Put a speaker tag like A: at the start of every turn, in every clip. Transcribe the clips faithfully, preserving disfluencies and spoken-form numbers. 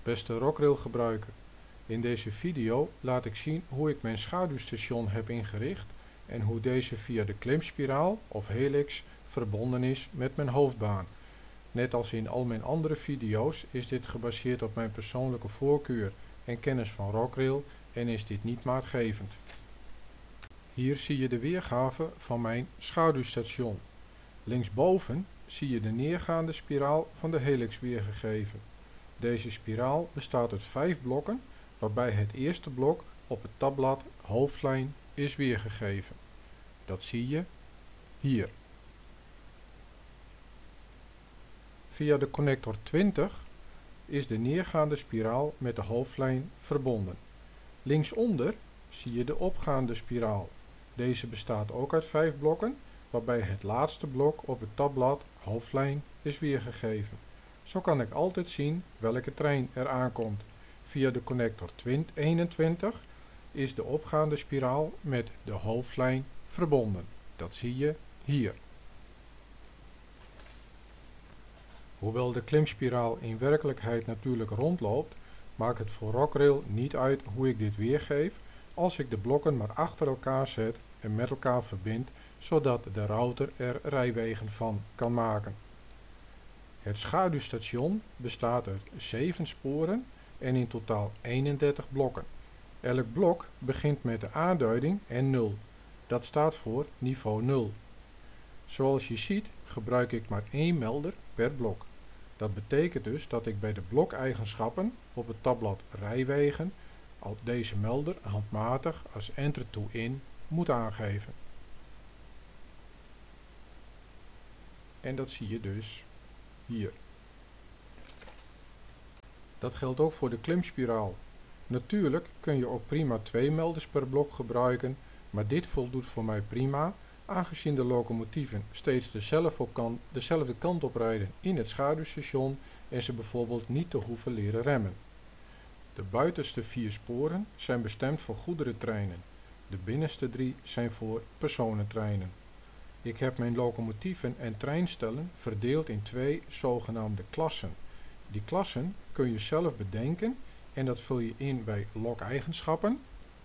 A: Beste Rockrail gebruiker, in deze video laat ik zien hoe ik mijn schaduwstation heb ingericht en hoe deze via de klimspiraal of helix verbonden is met mijn hoofdbaan. Net als in al mijn andere video's is dit gebaseerd op mijn persoonlijke voorkeur en kennis van Rockrail en is dit niet maatgevend. Hier zie je de weergave van mijn schaduwstation. Linksboven zie je de neergaande spiraal van de helix weergegeven. Deze spiraal bestaat uit vijf blokken, waarbij het eerste blok op het tabblad hoofdlijn is weergegeven. Dat zie je hier. Via de connector twintig is de neergaande spiraal met de hoofdlijn verbonden. Linksonder zie je de opgaande spiraal. Deze bestaat ook uit vijf blokken, waarbij het laatste blok op het tabblad hoofdlijn is weergegeven. Zo kan ik altijd zien welke trein er aankomt. Via de connector eenentwintig is de opgaande spiraal met de hoofdlijn verbonden. Dat zie je hier. Hoewel de klimspiraal in werkelijkheid natuurlijk rondloopt, maakt het voor Rockrail niet uit hoe ik dit weergeef, als ik de blokken maar achter elkaar zet en met elkaar verbind, zodat de router er rijwegen van kan maken. Het schaduwstation bestaat uit zeven sporen en in totaal eenendertig blokken. Elk blok begint met de aanduiding N nul. Dat staat voor niveau nul. Zoals je ziet gebruik ik maar één melder per blok. Dat betekent dus dat ik bij de blokeigenschappen op het tabblad rijwegen al deze melder handmatig als enter to in moet aangeven. En dat zie je dus hier. Dat geldt ook voor de klimspiraal. Natuurlijk kun je ook prima twee melders per blok gebruiken, maar dit voldoet voor mij prima, aangezien de locomotieven steeds dezelfde kant, dezelfde kant op rijden in het schaduwstation en ze bijvoorbeeld niet te hoeven leren remmen. De buitenste vier sporen zijn bestemd voor goederentreinen. De binnenste drie zijn voor personentreinen. Ik heb mijn locomotieven en treinstellen verdeeld in twee zogenaamde klassen. Die klassen kun je zelf bedenken en dat vul je in bij lokeigenschappen.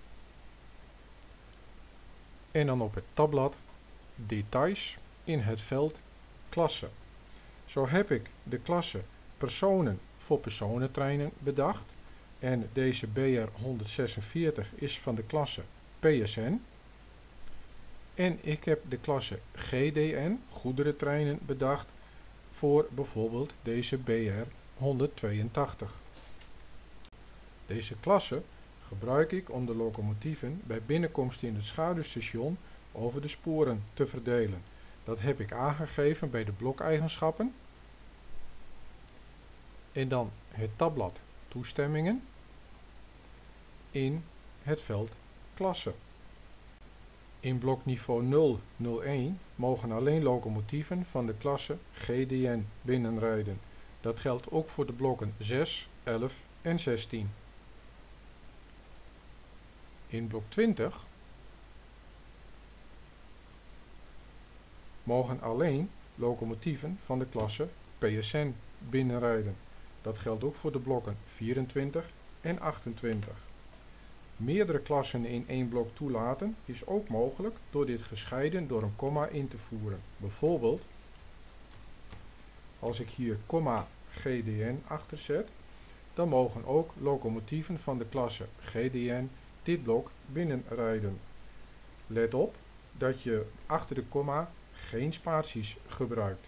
A: En dan op het tabblad details in het veld klasse. Zo heb ik de klasse personen voor personentreinen bedacht. En deze B R honderdzesenveertig is van de klasse P S N. En ik heb de klasse G D N, goederentreinen, bedacht voor bijvoorbeeld deze B R honderdtweeëntachtig. Deze klasse gebruik ik om de locomotieven bij binnenkomst in het schaduwstation over de sporen te verdelen. Dat heb ik aangegeven bij de blokeigenschappen. En dan het tabblad toestemmingen in het veld klasse. In blok niveau nul nul één mogen alleen locomotieven van de klasse G D N binnenrijden. Dat geldt ook voor de blokken zes, elf en zestien. In blok twintig mogen alleen locomotieven van de klasse P S N binnenrijden. Dat geldt ook voor de blokken vierentwintig en achtentwintig. Meerdere klassen in één blok toelaten is ook mogelijk door dit gescheiden door een komma in te voeren. Bijvoorbeeld, als ik hier komma G D N achter zet, dan mogen ook locomotieven van de klasse G D N dit blok binnenrijden. Let op dat je achter de komma geen spaties gebruikt.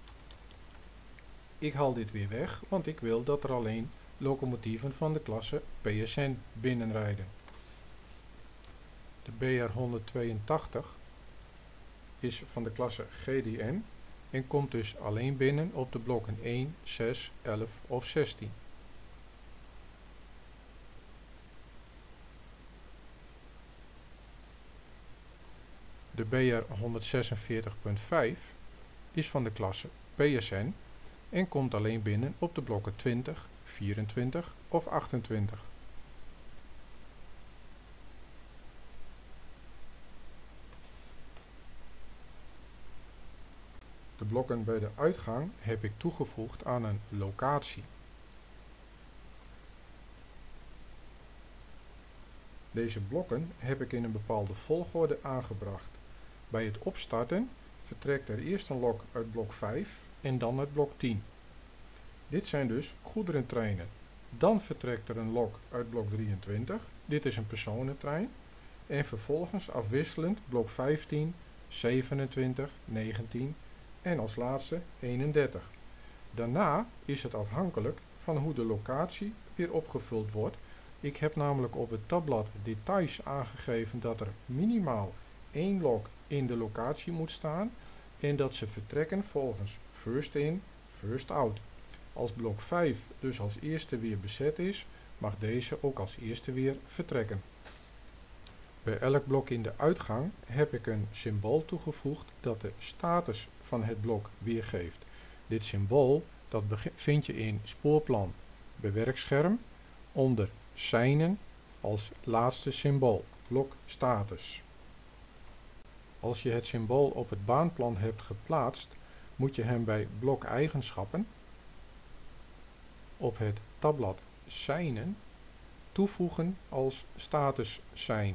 A: Ik haal dit weer weg, want ik wil dat er alleen locomotieven van de klasse P S N binnenrijden. De B R honderdtweeëntachtig is van de klasse G D N en komt dus alleen binnen op de blokken één, zes, elf of zestien. De B R honderdzesenveertig punt vijf is van de klasse P S N en komt alleen binnen op de blokken twintig, vierentwintig of achtentwintig. De blokken bij de uitgang heb ik toegevoegd aan een locatie. Deze blokken heb ik in een bepaalde volgorde aangebracht. Bij het opstarten vertrekt er eerst een lok uit blok vijf en dan uit blok tien. Dit zijn dus goederentreinen. Dan vertrekt er een lok uit blok drieëntwintig, dit is een personentrein. En vervolgens afwisselend blok vijftien, zevenentwintig, negentien en als laatste eenendertig. Daarna is het afhankelijk van hoe de locatie weer opgevuld wordt. Ik heb namelijk op het tabblad details aangegeven dat er minimaal één lok in de locatie moet staan en dat ze vertrekken volgens first in, first out. Als blok vijf dus als eerste weer bezet is, mag deze ook als eerste weer vertrekken. Bij elk blok in de uitgang heb ik een symbool toegevoegd dat de status van het blok weergeeft. Dit symbool dat vind je in spoorplan bewerkscherm onder seinen als laatste symbool, blok status. Als je het symbool op het baanplan hebt geplaatst, moet je hem bij blok eigenschappen op het tabblad seinen toevoegen als status sein.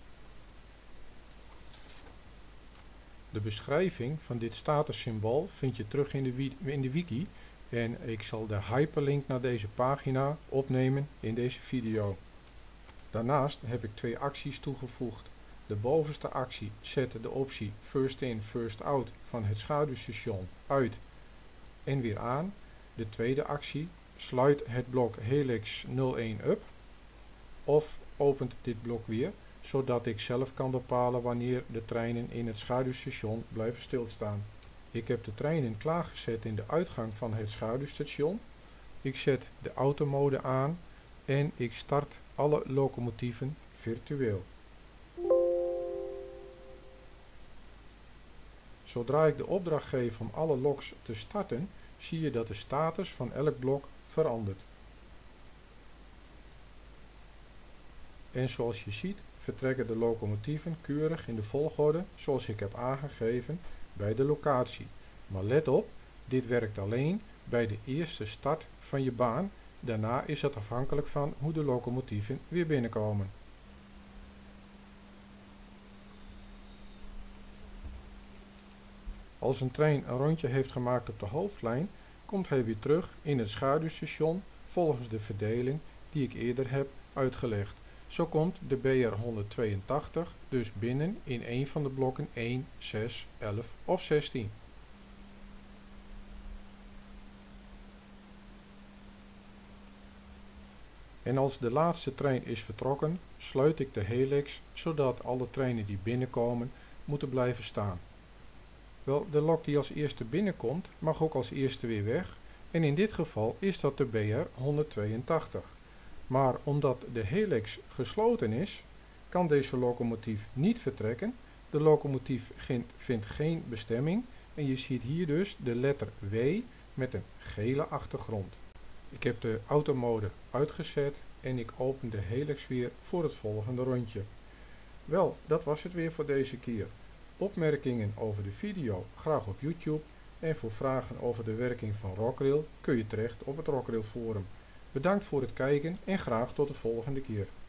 A: De beschrijving van dit statussymbool vind je terug in de, in de wiki en ik zal de hyperlink naar deze pagina opnemen in deze video. Daarnaast heb ik twee acties toegevoegd. De bovenste actie zet de optie first in first out van het schaduwstation uit en weer aan. De tweede actie sluit het blok helix nul één up of opent dit blok weer, zodat ik zelf kan bepalen wanneer de treinen in het schaduwstation blijven stilstaan. Ik heb de treinen klaargezet in de uitgang van het schaduwstation. Ik zet de automode aan en ik start alle locomotieven virtueel. Zodra ik de opdracht geef om alle loks te starten, zie je dat de status van elk blok verandert. En zoals je ziet vertrekken de locomotieven keurig in de volgorde zoals ik heb aangegeven bij de locatie. Maar let op, dit werkt alleen bij de eerste start van je baan. Daarna is het afhankelijk van hoe de locomotieven weer binnenkomen. Als een trein een rondje heeft gemaakt op de hoofdlijn, komt hij weer terug in het schaduwstation volgens de verdeling die ik eerder heb uitgelegd. Zo komt de B R honderdtweeëntachtig dus binnen in een van de blokken één, zes, elf of zestien. En als de laatste trein is vertrokken, sluit ik de helix zodat alle treinen die binnenkomen moeten blijven staan. Wel, de lok die als eerste binnenkomt mag ook als eerste weer weg en in dit geval is dat de B R honderdtweeëntachtig. Maar omdat de helix gesloten is, kan deze locomotief niet vertrekken. De locomotief vindt geen bestemming en je ziet hier dus de letter W met een gele achtergrond. Ik heb de automode uitgezet en ik open de helix weer voor het volgende rondje. Wel, dat was het weer voor deze keer. Opmerkingen over de video graag op YouTube en voor vragen over de werking van Rockrail kun je terecht op het Rockrail forum. Bedankt voor het kijken en graag tot de volgende keer.